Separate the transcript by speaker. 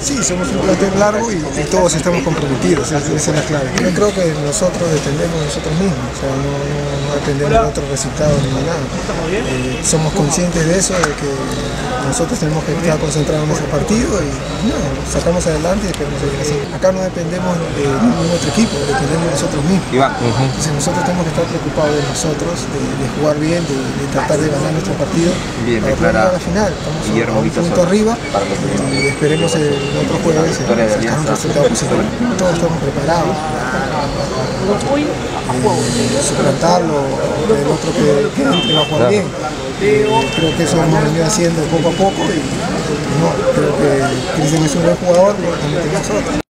Speaker 1: Sí, somos un plantel largo y todos estamos comprometidos, esa es la clave. Yo creo que nosotros dependemos de nosotros mismos, o sea, no dependemos de otros resultados ni de nada. Somos conscientes de eso, de que nosotros tenemos que estar concentrados en ese partido y sacamos adelante y queremos seguir así. Acá no dependemos de ningún otro equipo, dependemos de nosotros mismos. Entonces nosotros tenemos que estar preocupados de nosotros, de jugar bien, de tratar de ganar nuestro partido para poder llegar a la final. Estamos a un punto arriba y esperemos el otro jueves sacar un resultado positivo. Todos estamos preparados suplantarlo, el otro que entre va a jugar bien. Creo que eso lo hemos venido haciendo poco a poco y creo que Cristian es un buen jugador, pero también tenemos otro.